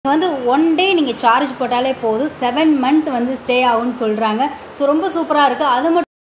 வந்து one day நீங்கள் charge போட்டாலே போதும் 7 மந்த் வந்து ஸ்டே ஆகும்னு சொல்கிறாங்க. ஸோ ரொம்ப சூப்பராக இருக்குது. அது மட்டும்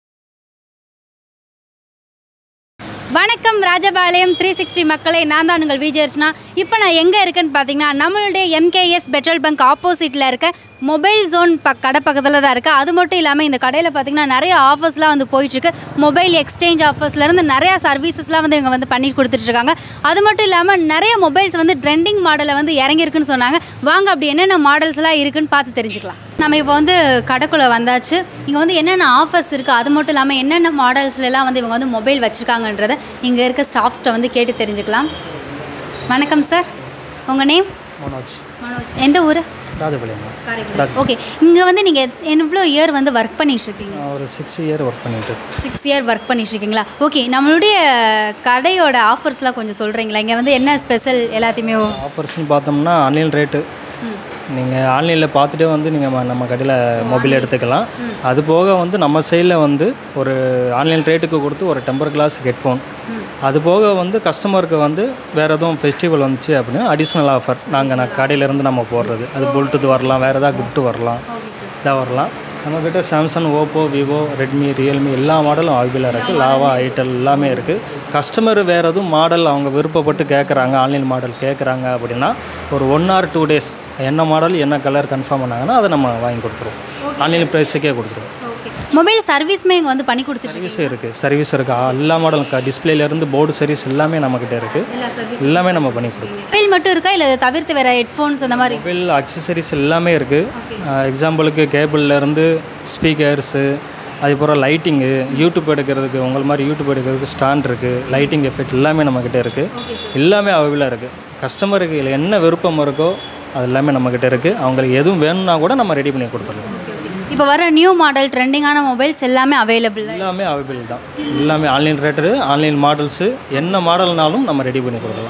வணக்கம் ராஜபாளையம் 360 மக்களே, நான் தான் உங்கள் விஜயர்ஸ்னா. இப்போ நான் எங்கே இருக்கேன்னு பார்த்தீங்கன்னா நம்மளுடைய எம்கேஎஸ் பெட்ரோல் பங்க் ஆப்போசிட்டில் இருக்க மொபைல் ஜோன் கடை பக்கத்தில் தான் இருக்குது. அது மட்டும் இல்லாமல் இந்த கடையில் பார்த்திங்கன்னா நிறைய ஆஃபர்ஸ்லாம் வந்து போயிட்டுருக்கு. மொபைல் எக்ஸ்சேஞ்ச் ஆஃபர்ஸ்லேருந்து நிறையா சர்வீசஸ்லாம் வந்து இவங்க வந்து பண்ணி கொடுத்துட்ருக்காங்க. அது மட்டும் இல்லாமல் நிறைய மொபைல்ஸ் வந்து ட்ரெண்டிங் மாடலில் வந்து இறங்கியிருக்குன்னு சொன்னாங்க. வாங்க அப்படி என்னென்ன மாடல்ஸ்லாம் இருக்குதுன்னு பார்த்து தெரிஞ்சுக்கலாம். நம்ம இப்போ வந்து கடைக்குள்ளே வந்தாச்சு. இங்கே வந்து என்னென்ன ஆஃபர்ஸ் இருக்குது, அது மட்டும் இல்லாமல் என்னென்ன மாடல்ஸ்லாம் வந்து இவங்க வந்து மொபைல் வச்சுருக்காங்கன்றதை இங்கே இருக்க ஸ்டாஃப்ஸ்ட்டை வந்து கேட்டு தெரிஞ்சுக்கலாம். வணக்கம் சார், உங்கள் நேம்? மனோஜ். எந்த ஊர்? ராஜபாளையம். ஓகே, இங்கே வந்து நீங்கள் எவ்வளோ இயர் வந்து ஒர்க் பண்ணிட்டுருக்கீங்க? ஒரு 6 இயர் ஒர்க் பண்ணிட்டு. 6 இயர் ஒர்க் பண்ணிட்டுருக்கீங்களா? ஓகே, நம்மளுடைய கடையோட ஆஃபர்ஸ்லாம் கொஞ்சம் சொல்கிறீங்களா? இங்கே வந்து என்ன ஸ்பெஷல் எல்லாத்தையுமே ஆஃபர்ஸ்னு பார்த்தோம்னா ஆன்லைன் ரேட்டு நீங்கள் ஆன்லைனில் பார்த்துட்டே வந்து நீங்கள் நம்ம கடையில் மொபைல் எடுத்துக்கலாம். அது போக வந்து நம்ம சைடில் வந்து ஒரு ஆன்லைன் ரேட்டுக்கு கொடுத்து ஒரு டெம்பர் கிளாஸ் ஹெட்ஃபோன், அது போக வந்து கஸ்டமருக்கு வந்து வேறு எதுவும் ஃபெஸ்டிவல் வந்துச்சு அப்படின்னா அடிஷ்னல் ஆஃபர் நாங்கள் கடையிலேருந்து நம்ம போடுறது. அது ப்ளூடூத் வரலாம், வேறு எதாவது கிஃப்ட்டு வரலாம், இதாக வரலாம். நம்மக்கிட்ட Samsung, Oppo, Vivo, Redmi, Realme எல்லா மாடலும் அவைலபிளாக இருக்குது. லாவா, ஐட்டல் எல்லாமே இருக்குது. கஸ்டமர் வேறு எதுவும் மாடல் அவங்க விருப்பப்பட்டு கேட்குறாங்க, ஆன்லைன் மாடல் கேட்குறாங்க அப்படின்னா ஒரு 1 or 2 days என்ன மாடல் என்ன கலர் கன்ஃபார்ம் பண்ணாங்கன்னா அதை நம்ம வாங்கி கொடுத்துருவோம். ஆன்லைன் ப்ரைஸுக்கே கொடுத்துருவோம். மொபைல் சர்வீஸுமே இங்கே வந்து பண்ணி கொடுத்துட்டு சர்வீஸ் இருக்குது. எல்லா மாடலும் டிஸ்பிளேலேருந்து போர்டு சர்வீஸ் எல்லாமே நம்மக்கிட்ட இருக்குது. எல்லாமே நம்ம பண்ணி கொடுப்போம். மொபைல் மட்டும் இருக்கா இல்லை தவிர்த்து வேறு ஹெட்ஃபோன்ஸ் அந்த மாதிரி? மொபைல் அக்சசரிஸ் எல்லாமே இருக்குது. எக்ஸாம்பிளுக்கு கேபிள்லேருந்து ஸ்பீக்கர்ஸு, அதுக்கப்புறம் லைட்டிங்கு, யூடியூப் எடுக்கிறதுக்கு உங்கள் மாதிரி யூடியூப் எடுக்கிறதுக்கு ஸ்டாண்ட் இருக்குது, லைட்டிங் எஃபெக்ட் எல்லாமே நம்மக்கிட்ட இருக்குது. எல்லாமே அவைலபிளாக இருக்குது. கஸ்டமருக்கு இதில் என்ன விருப்பம் இருக்கோ அது எல்லாமே நம்மக்கிட்ட இருக்குது. அவங்களுக்கு எதுவும் வேணும்னா கூட நம்ம ரெடி பண்ணி கொடுத்துருவோம். இப்போ வர நியூ மாடல் ட்ரெண்டிங்கான மொபைல்ஸ் எல்லாமே அவைலபிள் தான். எல்லாமே ஆன்லைன் ரேட்டு, ஆன்லைன் மாடல்ஸு, என்ன மாடல்னாலும் நம்ம ரெடி பண்ணி கொடுக்கலாம்.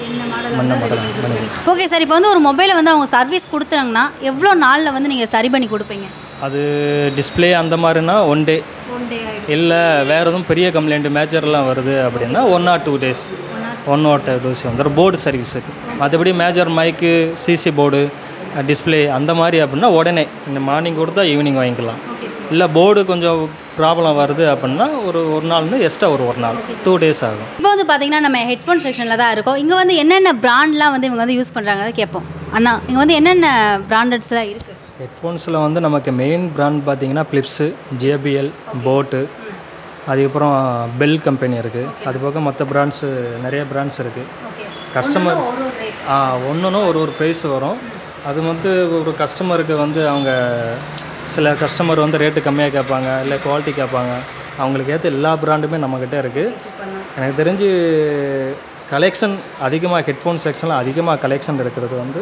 ஓகே சார், இப்போ வந்து ஒரு மொபைலை வந்து அவங்க சர்வீஸ் கொடுத்துறாங்கன்னா எவ்வளோ நாளில் வந்து நீங்கள் சரி பண்ணி கொடுப்பீங்க? அது டிஸ்பிளே அந்த மாதிரினா 1 day, இல்லை வேறு எதுவும் பெரிய கம்ப்ளைண்ட் மேஜர்லாம் வருது அப்படின்னா 1 or 2 days வந்துடும் போர்டு சர்வீஸுக்கு. மற்றபடி major mic, CC board, display அந்த மாதிரி அப்படின்னா உடனே இந்த மார்னிங் கொடுத்தா ஈவினிங் வாங்கிக்கலாம். இல்லை போர்டு கொஞ்சம் ப்ராப்ளம் வருது அப்படின்னா ஒரு நாள்னு எக்ஸ்ட்ரா ஒரு நாள் 2 days ஆகும். இப்போ வந்து பார்த்தீங்கன்னா நம்ம ஹெட்ஃபோன் செக்ஷனில் தான் இருக்கோம். இங்கே வந்து என்னென்ன ப்ராண்ட்லாம் வந்து இவங்க வந்து யூஸ் பண்ணுறாங்க அதை கேட்போம். அண்ணா, இங்கே வந்து என்னென்ன ப்ராண்டட்ஸ்லாம் இருக்குது? ஹெட்ஃபோன்ஸில் வந்து நமக்கு மெயின் ப்ராண்ட் பார்த்திங்கன்னா ஃபிலிப்ஸு, ஜேபிஎல், போட்டு, அதுக்கப்புறம் பெல் கம்பெனி இருக்குது. அது போக மற்ற பிராண்ட்ஸு நிறைய பிராண்ட்ஸ் இருக்குது. கஸ்டமர் ஒன்றுன்னு ஒரு ப்ரைஸ் வரும். அது வந்து ஒரு கஸ்டமருக்கு வந்து அவங்க சில கஸ்டமர் வந்து ரேட்டு கம்மியாக கேட்பாங்க, இல்லை குவாலிட்டி கேட்பாங்க. அவங்களுக்கு ஏற்ற எல்லா பிராண்டுமே நம்மக்கிட்ட இருக்குது. எனக்கு தெரிஞ்சு கலெக்ஷன் அதிகமாக ஹெட்ஃபோன் செக்ஷனில் அதிகமாக கலெக்ஷன் இருக்கிறது வந்து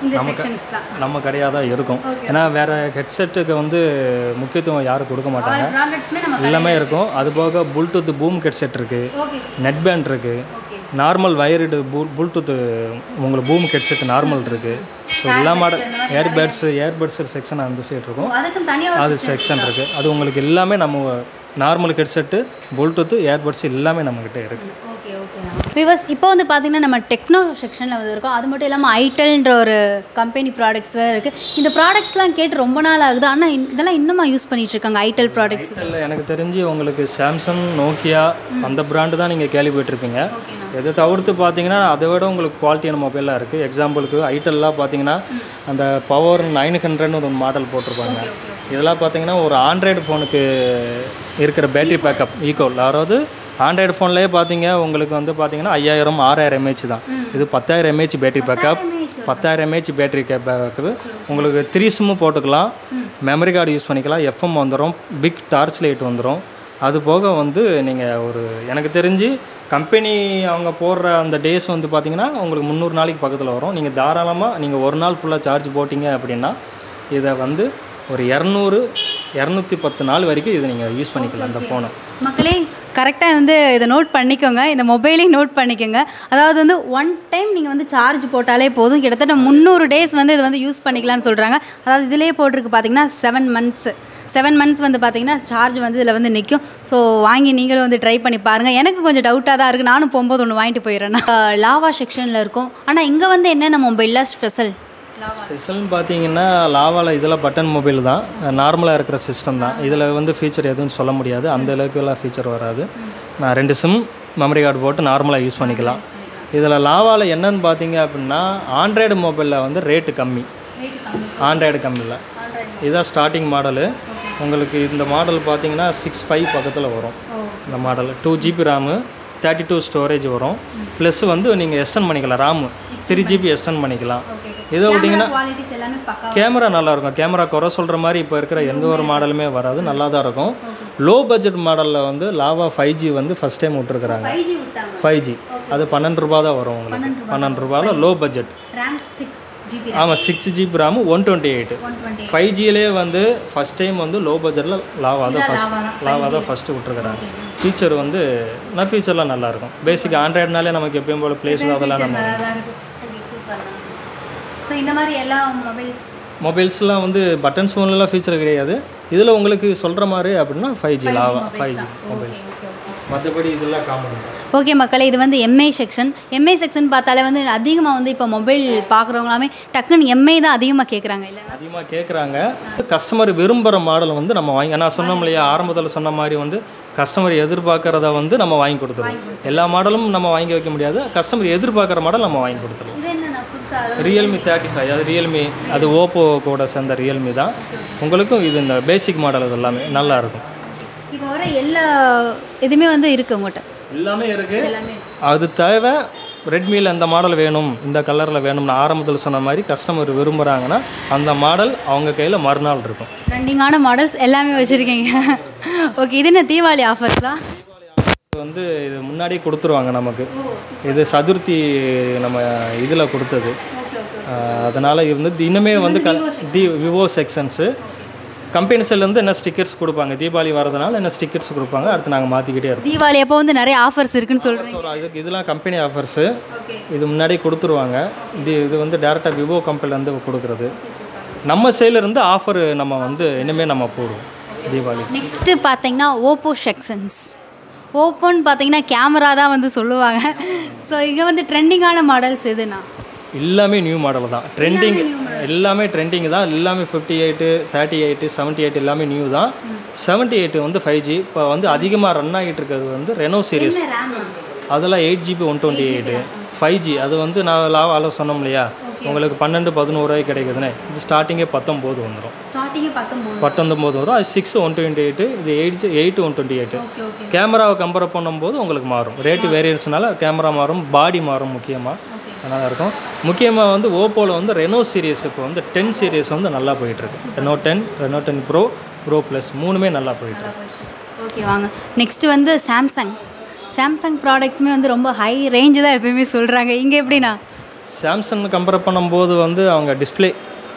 நம்ம கடையாக தான் இருக்கும். ஏன்னா வேறு ஹெட்செட்டுக்கு வந்து முக்கியத்துவம் யாரும் கொடுக்க மாட்டாங்க. எல்லாமே இருக்கும். அது போக ப்ளூடூத் பூம் ஹெட்செட் இருக்குது, நெட் பேண்ட் இருக்குது, நார்மல் வயர்டு ப்ளூடூத்து உங்களுக்கு பூம் ஹெட்செட் நார்மல் இருக்குது. ஸோ எல்லா மாடல் ஏர்பட்ஸு செக்ஷன் அந்த சைடு இருக்கும், அது செக்ஷன் இருக்குது. அது உங்களுக்கு எல்லாமே நம்ம நார்மல் ஹெட்செட்டு, ப்ளூடூத்து, ஏர்பட்ஸ் எல்லாமே நம்மக்கிட்ட இருக்குது. விவர்ஸ், இப்போ வந்து பார்த்திங்கன்னா நம்ம டெக்னோ செக்ஷனில் வந்து இருக்கோம். அது மட்டும் இல்லாமல் ஐட்டல்ன்ற ஒரு கம்பெனி ப்ராடக்ட்ஸ் வேறு இருக்குது. இந்த ப்ராடக்ட்ஸ்லாம் கேட்டு ரொம்ப நாள் ஆகுது, ஆனால் இதெல்லாம் இன்னுமா யூஸ் பண்ணிகிட்ருக்காங்க ஐட்டல் ப்ராடக்ட்ஸ்? இல்லை, எனக்கு தெரிஞ்சு உங்களுக்கு சாம்சங், நோக்கியா அந்த பிராண்டு தான் நீங்கள் கேள்விப்பட்டிருப்பீங்க. இதை தவிர்த்து பார்த்தீங்கன்னா அதை விட உங்களுக்கு குவாலிட்டியான மொபைலாக இருக்குது. எக்ஸாம்பிளுக்கு ஐட்டல்லாம் பார்த்தீங்கன்னா அந்த பவர் 900ன்னு ஒரு மாடல் போட்டிருப்பாங்க. இதெல்லாம் பார்த்தீங்கன்னா ஒரு ஆண்ட்ராய்டு ஃபோனுக்கு இருக்கிற பேட்டரி பேக்கப் ஈக்குவல். அதாவது ஆண்ட்ராய்டு ஃபோன்லேயே பார்த்தீங்க உங்களுக்கு வந்து பார்த்தீங்கன்னா 5000 6000 mAh தான். இது 10000 mAh battery backup. 10000 mAh battery backup. உங்களுக்கு 3 SIM போட்டுக்கலாம், மெமரி கார்டு யூஸ் பண்ணிக்கலாம், எஃப்எம் வந்துடும், பிக் டார்ச் லைட் வந்துடும். அது போக வந்து நீங்கள் எனக்கு தெரிஞ்சு கம்பெனி அவங்க போடுற அந்த டேஸ் வந்து பார்த்திங்கன்னா உங்களுக்கு 300 நாளைக்கு பக்கத்தில் வரும். நீங்கள் தாராளமாக நீங்கள் ஒரு நாள் ஃபுல்லாக சார்ஜ் போட்டிங்க அப்படின்னா இதை வந்து ஒரு 210 நாள் வரைக்கும் இதை நீங்கள் யூஸ் பண்ணிக்கலாம் அந்த ஃபோனை. மக்களே கரெக்டாக வந்து இதை நோட் பண்ணிக்கோங்க, இந்த மொபைலையும் நோட் பண்ணிக்கோங்க. அதாவது வந்து 1 time நீங்கள் வந்து சார்ஜ் போட்டாலே போதும், கிட்டத்தட்ட 300 days வந்து இதை வந்து யூஸ் பண்ணிக்கலாம்னு சொல்கிறாங்க. அதாவது இதிலே போட்டிருக்கு பார்த்திங்கன்னா 7 months வந்து பார்த்திங்கன்னா சார்ஜ் வந்து இதில் வந்து நிற்கும். ஸோ வாங்கி நீங்களும் வந்து ட்ரை பண்ணி பாருங்கள். எனக்கு கொஞ்சம் டவுட்டாக தான் இருக்குது, நானும் போகும்போது ஒன்று வாங்கிட்டு போயிடுறேன். லாவா செக்ஷனில் இருக்கும். ஆனால் இங்கே வந்து என்னென்ன மொபைலில் ஸ்பெஷல்? ஸ்பெஷல்னு பார்த்தீங்கன்னா லாவாவில் இதில் பட்டன் மொபைல் தான், நார்மலாக இருக்கிற சிஸ்டம் தான். இதில் வந்து ஃபீச்சர் எதுவும் சொல்ல முடியாது, அந்த அளவுக்குலாம் ஃபீச்சர் வராது. நான் 2 சிம் மெமரி கார்டு போட்டு நார்மலாக யூஸ் பண்ணிக்கலாம். இதில் லாவாவில் என்னன்னு பார்த்தீங்க அப்படின்னா ஆண்ட்ராய்டு மொபைலில் வந்து ரேட்டு கம்மி, ஆண்ட்ராய்டு கம்மியில் இதுதான் ஸ்டார்டிங் மாடலு. உங்களுக்கு இந்த மாடல் பார்த்தீங்கன்னா 6.5 பக்கத்தில் வரும். இந்த மாடல் 2 GB ரேமு 32 ஸ்டோரேஜ் வரும். ப்ளஸ் வந்து நீங்கள் எக்ஸ்டெண்ட் பண்ணிக்கலாம், ராமு 3 GB எக்ஸ்டெண்ட் பண்ணிக்கலாம். இதை விட்டிங்கன்னா கேமரா நல்லாயிருக்கும். கேமரா குறை சொல்கிற மாதிரி இப்போ இருக்கிற எந்த ஒரு மாடலுமே வராது, நல்லா தான் இருக்கும். லோ பட்ஜெட் மாடலில் வந்து லாவா 5G வந்து ஃபஸ்ட் டைம் விட்டுருக்குறாங்க. 5G அது 12 ரூபா தான் வரும் உங்களுக்கு. 12 ரூபாவில் லோ பட்ஜெட். ஆமாம், 6 GB ரேமு 128. 5Gலே வந்து ஃபஸ்ட் டைம் வந்து லோ பட்ஜெட்டில் லாவா தான் ஃபஸ்ட்டு விட்டுருக்குறாங்க. ஃபீச்சர் வந்து ஃபீச்சர்லாம் நல்லாயிருக்கும். பேசிக் ஆண்ட்ராய்டுனாலே நமக்கு எப்பயும் போல் ப்ளேஸ் அதெல்லாம் நம்ம மொபைல்ஸ்லாம் வந்து பட்டன்ஸ் ஃபோன்லாம் ஃபீச்சர் கிடையாது. இதில் உங்களுக்கு சொல்கிற மாதிரி அப்படின்னா 5G லாவா 5G மொபைல்ஸ். மற்றபடி இதெல்லாம் காமன். ஓகே மக்களே, இது வந்து எம்ஐ செக்ஷன். எம்ஐ செக்ஷன் பார்த்தாலே வந்து அதிகமாக வந்து இப்போ மொபைல் பார்க்குறவங்களாமே டக்குன்னு எம்ஐ தான் அதிகமாக கேட்குறாங்க. இல்லை அதிகமாக கேட்குறாங்க. கஸ்டமர் விரும்புகிற மாடல் வந்து நம்ம வாங்கி, நான் சொன்னோம் இல்லையா ஆரம்பத்தில் சொன்ன மாதிரி வந்து கஸ்டமர் எதிர்பார்க்குறத வந்து நம்ம வாங்கி கொடுத்துருவோம். எல்லா மாடலும் நம்ம வாங்கி வைக்க முடியாது, கஸ்டமர் எதிர்பார்க்குற மாடல் நம்ம வாங்கி கொடுத்துருவோம். ரியல்மி 35 அது ரியல்மி, அது ஓப்போ கூட சேர்ந்த ரியல்மி தான். உங்களுக்கும் இது இந்த பேசிக் மாடல் இது எல்லாமே நல்லாயிருக்கும். இப்போ வர எல்லா இதுவுமே வந்து இருக்குது உங்கள்கிட்ட, எல்லாமே இருக்குது. அது தேவை ரெட்மியில் இந்த மாடல் வேணும், இந்த கலரில் வேணும்னு ஆரம்பத்தில் சொன்ன மாதிரி கஸ்டமர் விரும்புகிறாங்கன்னா அந்த மாடல் அவங்க கையில் மறுநாள் இருக்கும். ட்ரெண்டிங்கான மாடல்ஸ் எல்லாமே வச்சுருக்கீங்க. ஓகே, இது என்ன தீபாவளி ஆஃபர்ஸ் தான்? வந்து இது முன்னாடியே கொடுத்துருவாங்க நமக்கு. இது சதுர்த்தி நம்ம இதில் கொடுத்தது. அதனால் வந்து இன்னுமே வந்து விவோ செக்ஷன்ஸு கம்பெனி சைட்லேருந்து என்ன ஸ்டிக்கர்ஸ் கொடுப்பாங்க, தீபாவளி வரதுனால என்ன ஸ்டிக்கர்ஸ் கொடுப்பாங்க, அடுத்து நாங்கள் மாற்றிக்கிட்டே இருக்கோம். தீபாவளி அப்போ வந்து நிறைய ஆஃபர்ஸ் இருக்குன்னு சொல்கிறீங்க. இதுக்கு இதெல்லாம் கம்பெனி ஆஃபர்ஸு, இது முன்னாடியே கொடுத்துருவாங்க. இது வந்து டேரெக்டாக விவோ கம்பெனிலேருந்து கொடுக்குறது. நம்ம சைட்லேருந்து ஆஃபர் நம்ம வந்து இனிமேல் நம்ம போடுவோம் தீபாவளி. நெக்ஸ்ட்டு பார்த்தீங்கன்னா ஓப்போ செக்ஷன்ஸ். ஓப்போன்னு பார்த்தீங்கன்னா கேமரா தான் வந்து சொல்லுவாங்க. ஸோ இங்கே வந்து ட்ரெண்டிங்கான மாடல்ஸ் எதுனா எல்லாமே நியூ மாடல் தான். ட்ரெண்டிங் எல்லாமே ட்ரெண்டிங் தான். எல்லாமே 58, 38, 78 எல்லாமே நியூ தான். 78 வந்து 5G இப்போ வந்து அதிகமாக ரன் ஆகிட்டு இருக்கிறது வந்து ரெனோ சீரிஸ். அதெல்லாம் 8GB 128. 5G அது வந்து நான் லாவாவில் சொன்னோம் இல்லையா, உங்களுக்கு 12-11 கிடைக்குதுன்னு. இது ஸ்டார்டிங்கே 19 வந்துடும். 19 வரும். அது 6 128, இது 8 128. கேமராவை கம்பேர் பண்ணும்போது உங்களுக்கு மாறும், ரேட்டு வேரியன்ஸ்னால கேமரா மாறும், பாடி மாறும். முக்கியமாக நல்லா இருக்கும். முக்கியமாக வந்து ஓப்போவில் வந்து ரெனோ சீரிஸ் இப்போ வந்து 10 சீரிஸ் வந்து நல்லா போயிட்டுருக்கு. Reno 10, Reno 10 pro, pro plus மூணுமே நல்லா போயிட்டுருக்கு. ஓகே வாங்க, நெக்ஸ்ட்டு வந்து சாம்சங் ப்ராடக்ட்ஸுமே வந்து ரொம்ப ஹை ரேஞ்சு தான் எப்பயுமே சொல்கிறாங்க. இங்கே எப்படின்னா சாம்சங் கம்பேர் பண்ணும்போது வந்து அவங்க டிஸ்பிளே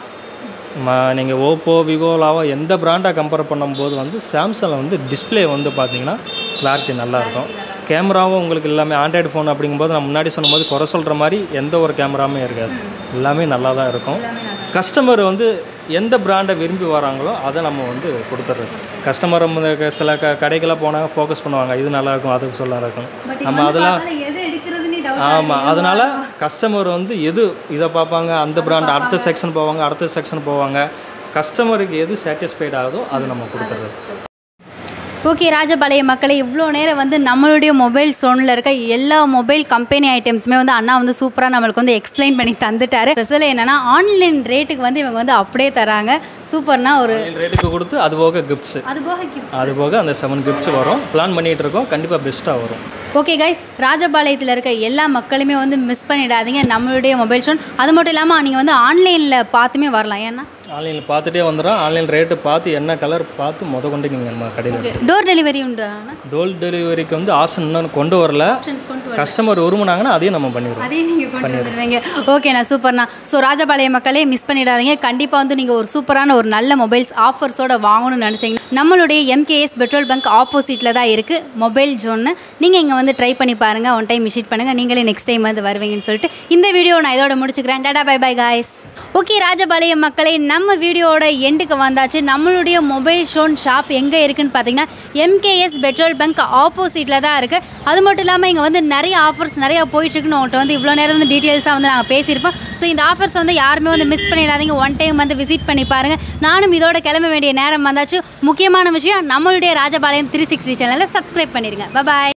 நீங்கள் ஓப்போ விவோ லாவோ எந்த பிராண்டாக கம்பேர் பண்ணும்போது வந்து சாம்சங்கில் வந்து டிஸ்பிளே வந்து பார்த்திங்கன்னா கிளாரிட்டி நல்லாயிருக்கும். கேமராவும் உங்களுக்கு எல்லாமே ஆண்ட்ராய்டு ஃபோன் அப்படிங்கும்போது நான் முன்னாடி சொன்னபோது குறை சொல்கிற மாதிரி எந்த ஒரு கேமராவுமே இருக்காது, எல்லாமே நல்லா தான் இருக்கும். கஸ்டமர் வந்து எந்த பிராண்டை விரும்பி வராங்களோ அதை நம்ம வந்து கொடுத்துட்றது. கஸ்டமர் சில கடைக்கெல்லாம் போனால் ஃபோக்கஸ் பண்ணுவாங்க, இது நல்லாயிருக்கும் அது சொல்ல இருக்கும். நம்ம அதெல்லாம் ஆமாம், அதனால் கஸ்டமர் வந்து எது இதை பார்ப்பாங்க, அந்த பிராண்ட் அடுத்த செக்ஷன் போவாங்க. கஸ்டமருக்கு எது சாட்டிஸ்ஃபைட் ஆகுதோ அதை நம்ம கொடுத்துட்றது. ஓகே ராஜபாளைய மக்களை, இவ்வளோ நேரம் வந்து நம்மளுடைய மொபைல் ஜோனில் இருக்க எல்லா மொபைல் கம்பெனி ஐட்டம்ஸுமே வந்து அண்ணா வந்து சூப்பராக நம்மளுக்கு வந்து எக்ஸ்பிளைன் பண்ணி தந்துட்டாரு. ஸ்பெஷல் என்னென்னா ஆன்லைன் ரேட்டுக்கு வந்து இவங்க வந்து அப்படியே தராங்க. சூப்பர்னா ஒரு ரேட்டுக்கு கொடுத்து அது போக கிஃப்ட்ஸ், அது போக அந்த 7 கிஃப்ட்ஸ் வரும். பிளான் பண்ணிகிட்டு இருக்கோம், கண்டிப்பாக பெஸ்ட்டாக வரும். ஓகே கைஸ், ராஜபாளையத்தில் இருக்க எல்லா மக்களுமே வந்து மிஸ் பண்ணிடாதீங்க நம்மளுடைய மொபைல் ஃபோன். அது மட்டும் இல்லாமல் நீங்கள் வந்து ஆன்லைனில் பார்த்துமே வரலாம். ஏன்னா ஆன்லைனில் பார்த்துட்டே வந்துடும். ஆன்லைன் ரேட்டு பார்த்து என்ன கலர் பார்த்து கொண்டு நீங்கள் நம்ம கடையில் டோர் டெலிவரி உண்டு. டோர் டெலிவரிக்கு வந்து ஆப்ஷன் இன்னும் கொண்டு வரல. கஸ்டமர் விரும்புனாங்கன்னா அதையும் நம்ம பண்ணிடுவோம். அதையும் நீங்கள் கொண்டு வந்துடுவீங்க. ஓகேண்ணா, சூப்பர்ண்ணா. ஸோ ராஜபாளைய மக்களே மிஸ் பண்ணிடாதீங்க. கண்டிப்பாக வந்து நீங்கள் ஒரு சூப்பரான ஒரு நல்ல மொபைல்ஸ் ஆஃபர்ஸோடு வாங்கணும்னு நினச்சிங்கன்னா நம்மளுடைய MKS பெட்ரோல் பங்க் ஆப்போசிட்டில் தான் இருக்குது மொபைல் ஜோன்னு. நீங்கள் இங்கே வந்து ட்ரை பண்ணி பாருங்கள், ஒன் டைம் விசிட் பண்ணுங்கள், நீங்களே நெக்ஸ்ட் டைம் வந்து வருவீங்கன்னு சொல்லிட்டு இந்த வீடியோ நான் இதோட முடிச்சுக்கிறேன். Tata bye bye guys. Okay Rajapalayam மக்களே, நம்ம வீடியோட எண்டுக்கு வந்தாச்சு. நம்மளுடைய மொபைல் ஷோன் ஷாப் எங்கே இருக்குதுன்னு பார்த்தீங்கன்னா MKS பெட்ரோல் பங்க் ஆப்போசிட்டில் தான் இருக்குது. அது மட்டும் இல்லாமல் இங்கே வந்து நிறைய ஆஃபர்ஸ் நிறையா போயிட்டுருக்குன்னு உங்கள்கிட்ட வந்து இவ்வளோ நேரம் வந்து டீட்டெயில்ஸாக வந்து நாங்கள் பேசியிருப்போம். ஸோ இந்த ஆஃபர்ஸ் வந்து யாருமே வந்து மிஸ் பண்ணிடாதீங்க, ஒன் டைம் வந்து விசிட் பண்ணி பாருங்கள். நானும் இதோட கிளம்ப வேண்டிய நேரம் வந்தாச்சு. முக்கியமான விஷயம், நம்மளுடைய ராஜபாளையம் 360 சேனலை சப்ஸ்கிரைப் பண்ணிடுங்க. பாய்.